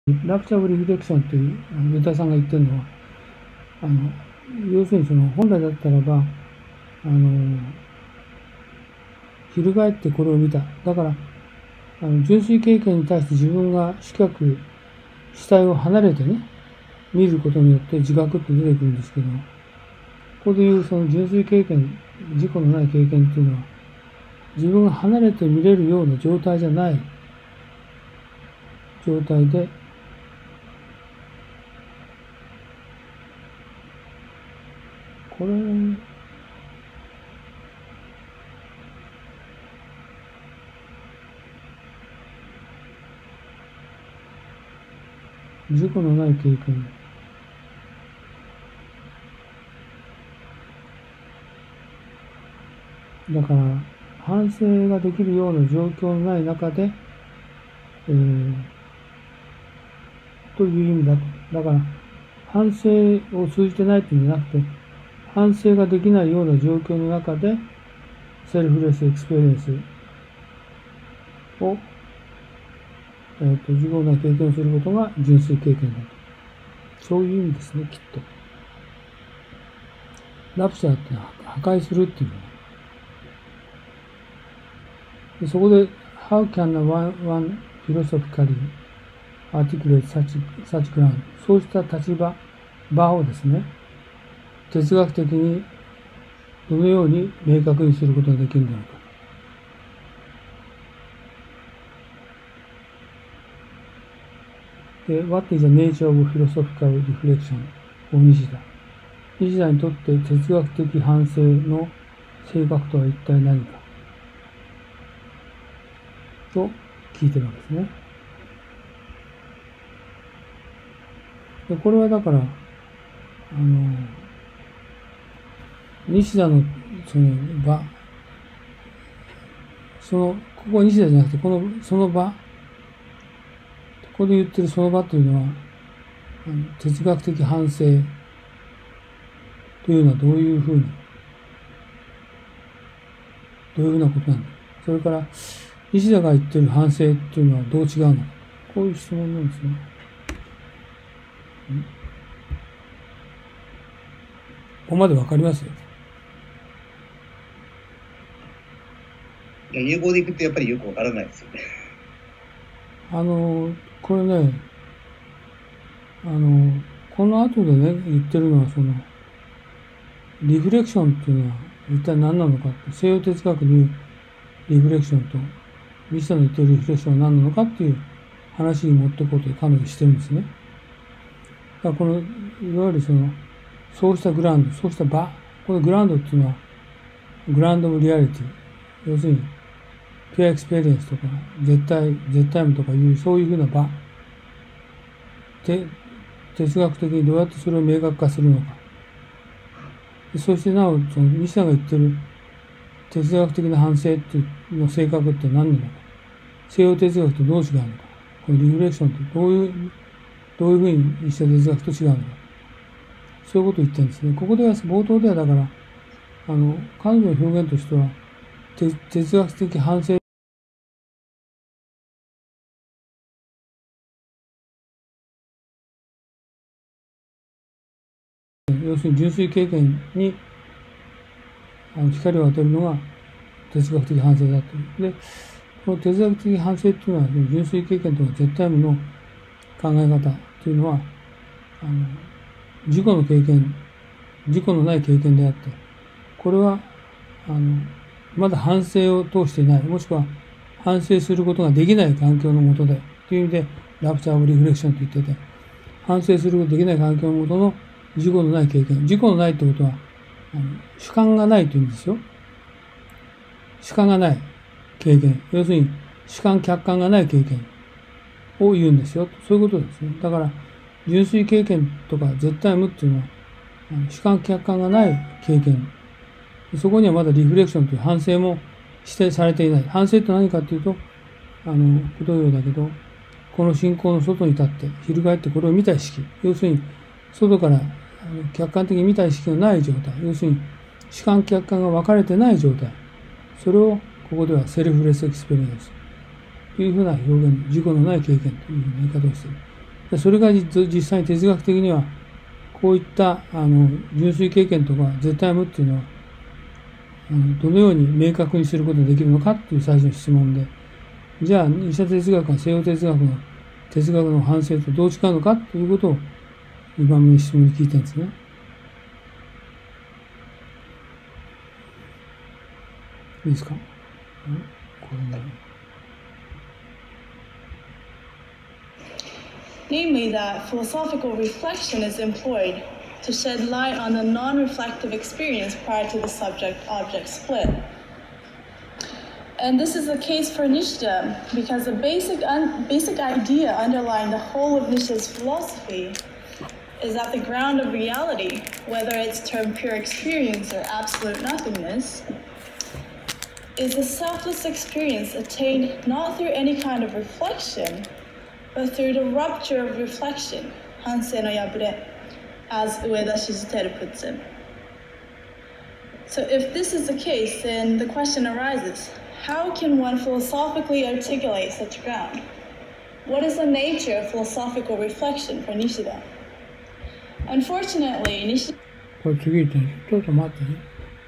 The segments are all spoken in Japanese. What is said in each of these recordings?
ラプチャブリフレクションというユダさんが言ってるのは、要するにその本来だったらば、翻ってこれを見た。だから、純粋経験に対して自分が主体を離れてね、見ることによって自覚って出てくるんですけど、ここでいうその純粋経験、自己のない経験っていうのは、自分が離れて見れるような状態じゃない状態で、これ、自己のない経験。だから、反省ができるような状況のない中で、という意味だと。だから、反省を通じてないというんじゃなくて、反省ができないような状況の中で、セルフレスエクスペリエンスを、自己の経験をすることが純粋経験だと。そういう意味ですね、きっと。ラプチャーってのは破壊するっていうのね。でそこで、How can one philosophically articulate such ground? そうした場をですね、哲学的にどのように明確にすることができるんだろうか。で、What is the nature of philosophical reflection? 西田にとって哲学的反省の性格とは一体何かと聞いてるわけですね。でこれはだから、西田のその場、ここ西田じゃなくて、その場、ここで言ってるその場というのは、哲学的反省というのはどういうふうなことなんだ。それから、西田が言ってる反省というのはどう違うのか。こういう質問なんですね。ここまでわかります？ 英語でいくとやっぱりよくわからないですよね。 これね、この後でね、言ってるのはリフレクションっていうのは一体何なのかって、西洋哲学に言うリフレクションと、西田の言ってるリフレクションは何なのかっていう話に持っていこうと彼女してるんですね。だからいわゆるそうしたグラウンド、そうした場、このグラウンドっていうのは、グラウンドオブリアリティ、要するに、ピュアエクスペリエンスとか、絶対無とかいう、そういうふうな場。哲学的にどうやってそれを明確化するのか。そしてなお、西田が言ってる哲学的な反省の性格って何なのか。西洋哲学とどう違うのか。このリフレクションってどういうふうに西田哲学と違うのか。そういうことを言ってるんですね。ここでは、冒頭ではだから、彼女の表現としては、哲学的反省要するに純粋経験に光を当てるのが哲学的反省だという。で、この哲学的反省っていうのは、純粋経験とか絶対無の考え方というのは、自己のない経験であって、これは、まだ反省を通していない、もしくは反省することができない環境の下で、という意味で、ラプチャー・オブ・リフレクションと言ってて、反省することができない環境の下の自己のない経験。自己のないってことは、主観がないという意味ですよ。主観がない経験。要するに、主観客観がない経験を言うんですよ。そういうことですね。だから、純粋経験とか絶対無っていうのは、主観客観がない経験。そこにはまだリフレクションという反省も指定されていない。反省って何かっていうと、不動揺だけど、この信仰の外に立って、翻ってこれを見た意識。要するに、外から客観的に見た意識がない状態。要するに、主観客観が分かれてない状態。それを、ここではセルフレスエクスペリエンスというふうな表現、自己のない経験というふうな言い方をしている。 でそれが実際に哲学的には、こういった純粋経験とか絶対無っていうのは、どのように明確にすることができるのかっていう最初の質問で、じゃあ、二者哲学は西洋哲学の反省とどう違うのかということを2番目の質問に聞いたんですね。いいですか？これね。 Namely, that philosophical reflection is employed to shed light on the non-reflective experience prior to the subject-object split. And this is the case for Nishida because the basic idea underlying the whole of Nishida's philosophy is that the ground of reality, whether it's termed pure experience or absolute nothingness, is a selfless experience attained not through any kind of reflection, but through the rupture of reflection, Hansei no Yabure, as Ueda Shizutero puts it. So if this is the case, then the question arises, how can one philosophically articulate such ground? What is the nature of philosophical reflection for Nishida? Unfortunately, Nishida... これ次行ってね。ちょっと待ってね。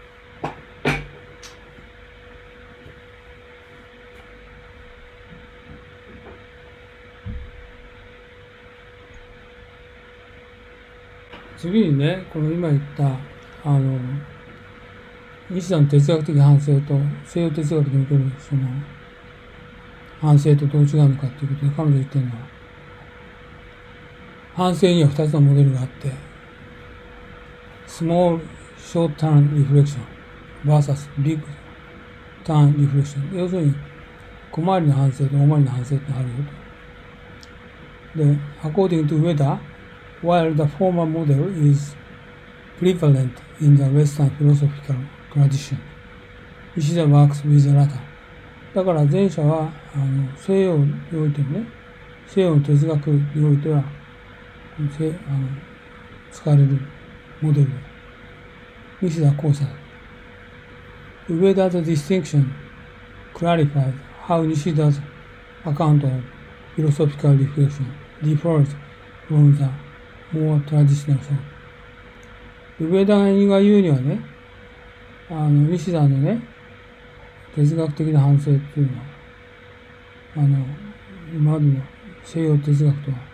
次にね、この今言った、西田の哲学的反省と西洋哲学におけるその反省とどう違うのかということで彼女言ってるのは、反省には2つのモデルがあって、small short term reflection versus big term reflection。要するに、小回りの反省と大回りの反省ってあるよと。で、according to Ueda、while the former model is prevalent in the Western philosophical tradition, Nishida works with the latter. だから前者は西洋においてもね、西洋の哲学においては使われるモデルで、西田は後者だ。Ueda's distinction clarifies how Nishida's account of philosophical reflection differs from the more traditional thought。上田が言うにはね、西田のね、哲学的な反省っていうのは、今までの西洋哲学とは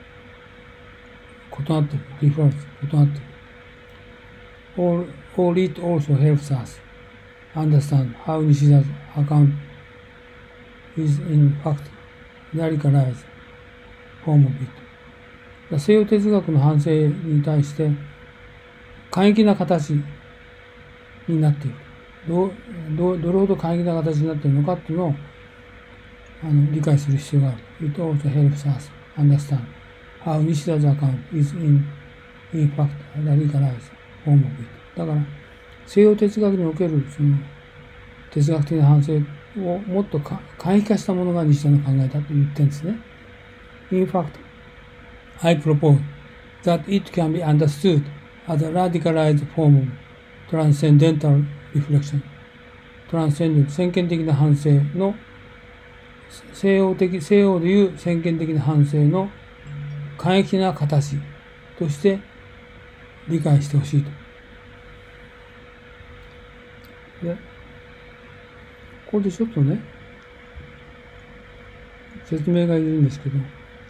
異なっている。difference 異なっている。All it also helps us understand how Nishida's account is in fact radicalized form of it。西洋哲学の反省に対して簡易な形になっている。どれほど簡易な形になっているのかっていうのを理解する必要がある。It also helps us understand how Nishida's account is in fact radicalized form of it。だから西洋哲学におけるその哲学的な反省をもっと簡易化したものが西田の考えだと言ってるんですね。In fact,I propose that it can be understood as a radicalized form of transcendental reflection. Transcendent 先見的な反省の西洋でいう先見的な反省の簡易な形として理解してほしいと。で、これでちょっとね、説明がいるんですけど、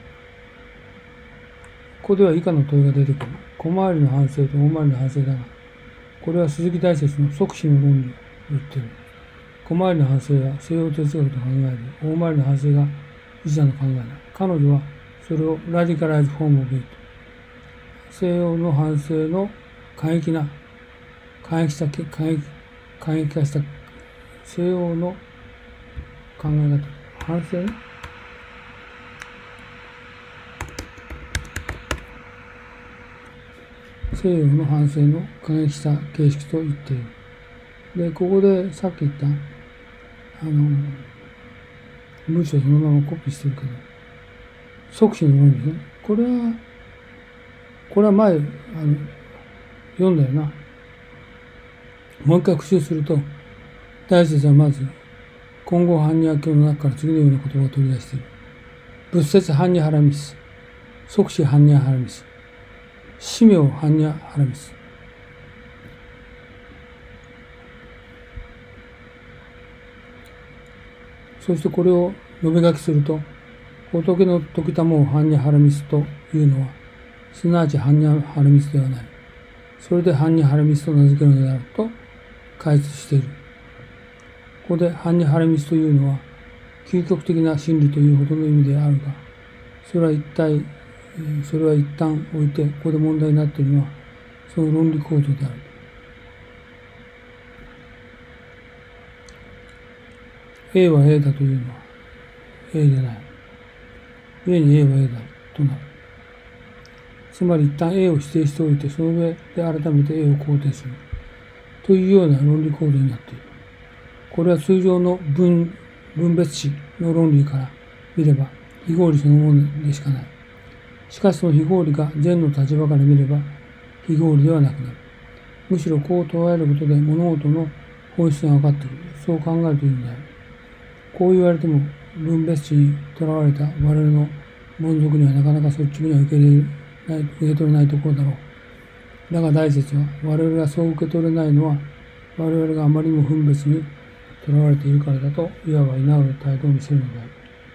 ここでは以下の問いが出てくる。小回りの反省と大回りの反省だが、これは鈴木大拙の即死の論理を言っている。小回りの反省は西洋哲学の考えで、大回りの反省が西田の考えだ。彼女はそれをラディカライズフォームを言うと。西洋の反省の簡易化した西洋の考え方。反省西洋の反省の過激した形式と言っている。で、ここでさっき言った文章そのままコピーしてるけど、即死の論理ね。これは前読んだよな。もう一回復習すると、大拙はまず金剛般若経の中から次のような言葉を取り出している。仏説般若ハラミス。 即死般若波羅蜜。死命般若波羅蜜。そしてこれを述べ書きすると、仏の時たまを般若波羅蜜というのは、すなわち般若波羅蜜ではない。それで般若波羅蜜と名付けるのであると解説している。ここで般若波羅蜜というのは、究極的な真理というほどの意味であるが、それは一旦置いて、ここで問題になっているのは、その論理構造である。A は A だというのは A でない。故に A は A だとなる。つまり一旦 A を否定しておいて、その上で改めて A を肯定する。というような論理構造になっている。これは通常の分別詞の論理から見れば非合理そのものでしかない。しかしその非合理が善の立場から見れば非合理ではなくなる。むしろこう捉えることで物事の本質が分かってくる。そう考えるというのである。こう言われても分別詞にとらわれた我々の凡俗にはなかなか率直には受け取れないところだろう。だが大説は我々がそう受け取れないのは我々があまりにも分別にとらわれているからだといわば居直る態度を見せるのである。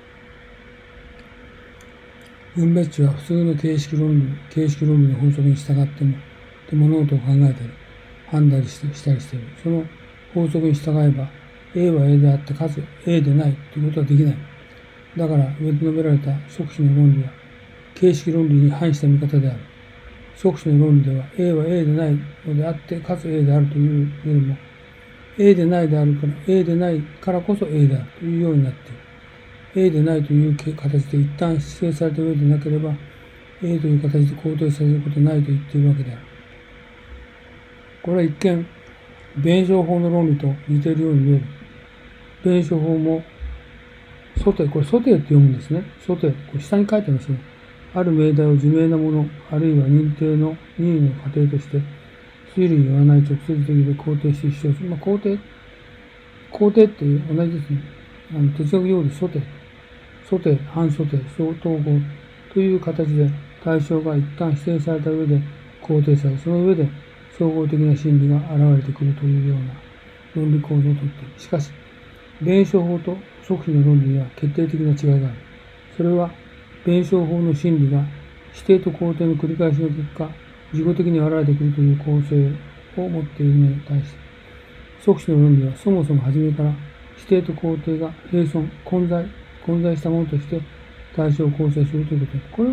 分別詞は普通の形式論理の法則に従っても物事を考えたり判断したりしている。その法則に従えばA は A であってかつ A でないということはできない。だから上で述べられた即死の論理は形式論理に反した見方である。即死の論理では A は A でないのであってかつ A であるというよりも A でないであるから A でないからこそ A であるというようになっている。A でないという形で一旦指定された上でなければ A という形で肯定されることはないと言っているわけである。これは一見弁証法の論理と似ているように見える。弁証法もソテ、これソテって読むんですね。ソテ、これ下に書いてますね。ある命題を自明なもの、あるいは認定の任意の過程として、推理によらない直接的で肯定し主張する。肯定って同じですね。哲学用語でソテ、反ソテ、相統合という形で対象が一旦否定された上で肯定され、その上で総合的な真理が現れてくるというような論理構造をとっている。しかし、弁証法と即死の論理には決定的な違いがある。それは、弁証法の真理が否定と肯定の繰り返しの結果、自己的に現れてくるという構成を持っているのに対して、即死の論理はそもそも初めから否定と肯定が並存、混在したものとして対象を構成するということです。これは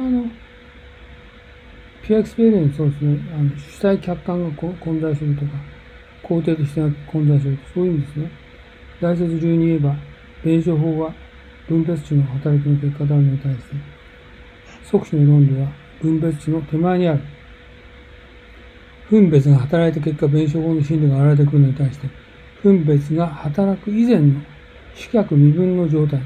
ピュアエクスペリエンスそうですね、主体客観が混在するとか、肯定として混在すると、そういう意味ですね。大説流に言えば、弁証法は分別値の働きの結果であるのに対して、即死の論理は分別値の手前にある。分別が働いた結果、弁証法の真理が現れてくるのに対して、分別が働く以前の主客未分の状態。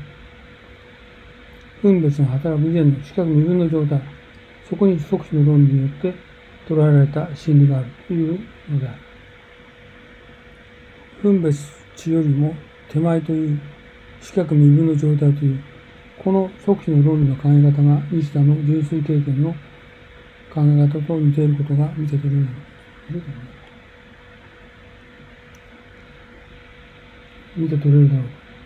分別が働く以前の主客未分の状態。そこに即死の論理によって捉えられた真理があるというのである。分別値よりも手前という主客未分の状態という、この即死の論理の考え方が西田の純粋経験の考え方と似ていることが見て取れる。見て取れるだろう。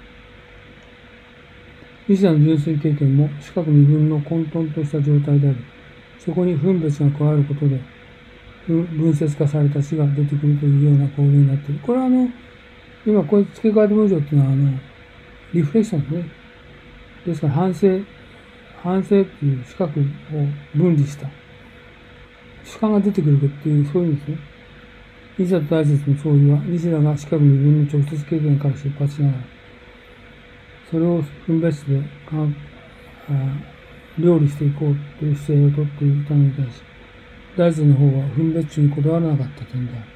西田の純粋経験も主客未分の混沌とした状態であり、そこに分別が加わることで分節化された死が出てくるというような構造になっている。これは今これ付け加えた文章っていうのはリフレクションですね。ですから反省っていう主客を分離した主観が出てくるっていうそういう意味ですね。西田と大説の相違は西田が主客未分の直接経験から出発しながらそれを分別で料理していこうという姿勢をとっていたのに対し、大説の方は分別値にこだわらなかった点である。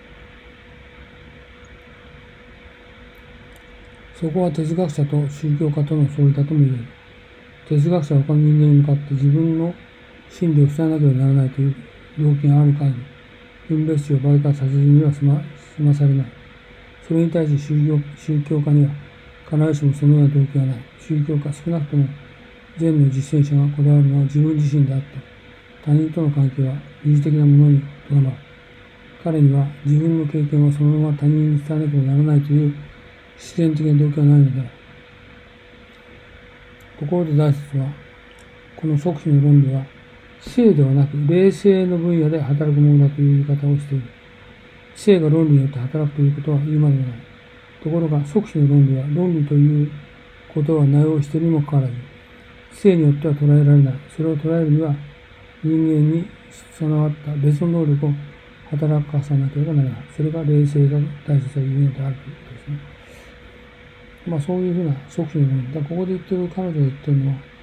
そこは哲学者と宗教家との相違だとも言える。哲学者は他の人間に向かって自分の真理を伝えなければならないという動機がある限り、分別値を媒介させずには済まされない。それに対し宗教家には必ずしもそのような動機はない。宗教家、少なくとも善の実践者がこだわるのは自分自身であって、 他人との関係は二次的なものにとどまる。彼には自分の経験をそのまま他人に伝えなければならないという自然的な動機はないのである。ところで大説は、この即死の論理は、知性ではなく霊性の分野で働くものだという言い方をしている。知性が論理によって働くということは言うまでもない。ところが、即死の論理は論理ということは内容しているにもかかわらず、知性によっては捉えられない。それを捉えるには、人間に備わった別の能力を働かさなければならない。それが霊性が大切な言うのであるということですね。そういうふうな即死の論理。ここで言ってる、彼女が言ってるのは、